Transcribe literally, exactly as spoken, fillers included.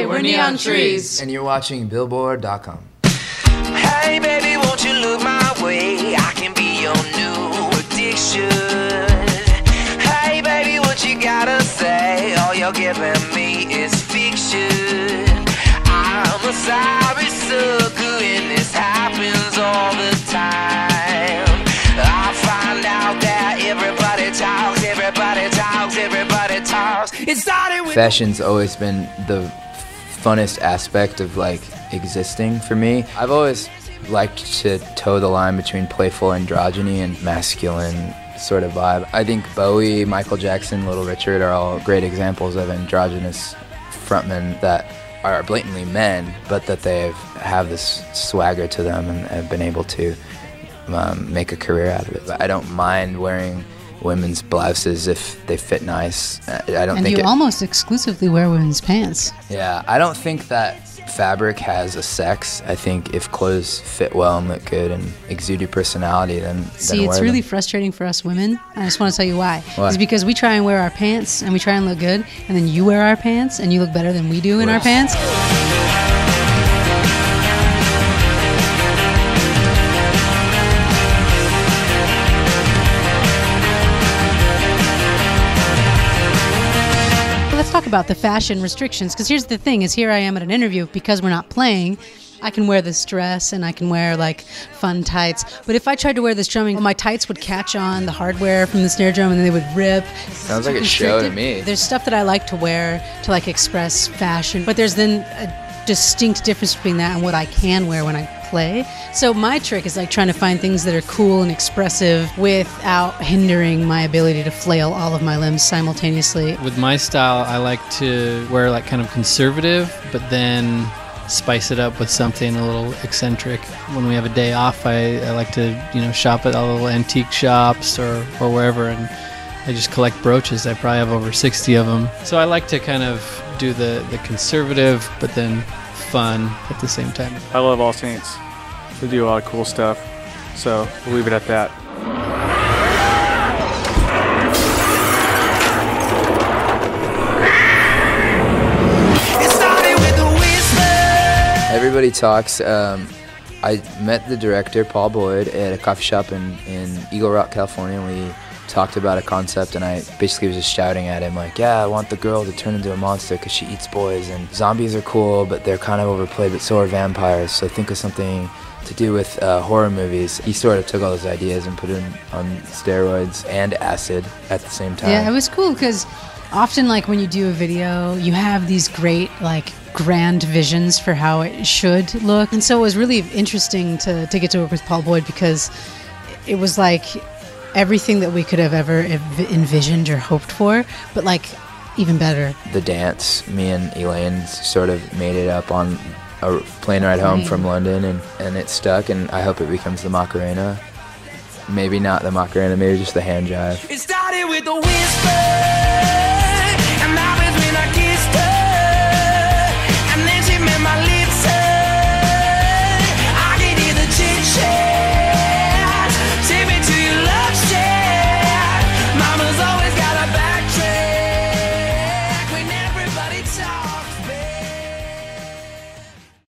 we're neon trees. And you're watching Billboard dot com. Hey baby, won't you look my way? I can be your new addiction. Hey baby, what you gotta say? All you're giving me is fiction. I'm a sorry sucker and this happens all the time. I find out that everybody talks, everybody talks, everybody talks. It started with Fashion's always been the funnest aspect of like existing for me. I've always liked to toe the line between playful androgyny and masculine sort of vibe. I think Bowie, Michael Jackson, Little Richard are all great examples of androgynous frontmen that are blatantly men, but that they have this swagger to them and have been able to um, make a career out of it. But I don't mind wearing women's blouses if they fit nice. I don't and think you it, almost exclusively wear women's pants. Yeah, I don't think that fabric has a sex. I think if clothes fit well and look good and exude your personality, then See, then it's wear really them. frustrating for us women. I just want to tell you why. Why? It's because we try and wear our pants and we try and look good, and then you wear our pants and you look better than we do in our pants. Let's talk about the fashion restrictions, because here's the thing, is here I am at an interview, because we're not playing, I can wear this dress and I can wear like fun tights, but if I tried to wear this drumming, my tights would catch on the hardware from the snare drum and then they would rip. Sounds like a show to me. There's stuff that I like to wear to like express fashion, but there's then a distinct difference between that and what I can wear when I play. So my trick is like trying to find things that are cool and expressive without hindering my ability to flail all of my limbs simultaneously. With my style, I like to wear like kind of conservative, but then spice it up with something a little eccentric. When we have a day off, I, I like to, you know, shop at all little antique shops or, or wherever, and I just collect brooches. I probably have over sixty of them. So I like to kind of do the, the conservative, but then fun at the same time. I love All Saints. They do a lot of cool stuff, so we'll leave it at that. Everybody talks. Um, I met the director, Paul Boyd, at a coffee shop in, in Eagle Rock, California, and we talked about a concept, and I basically was just shouting at him like, yeah, I want the girl to turn into a monster because she eats boys, and zombies are cool, but they're kind of overplayed, but so are vampires, so think of something to do with uh, horror movies. He sort of took all those ideas and put them on steroids and acid at the same time. Yeah, it was cool because often like when you do a video, you have these great like grand visions for how it should look. And so it was really interesting to, to get to work with Paul Boyd because it was like everything that we could have ever ev- envisioned or hoped for, but like even better. The dance, me and Elaine sort of made it up on a plane ride home from London, and, and it stuck, and I hope it becomes the Macarena. Maybe not the Macarena, maybe just the hand jive. It started with a whisper.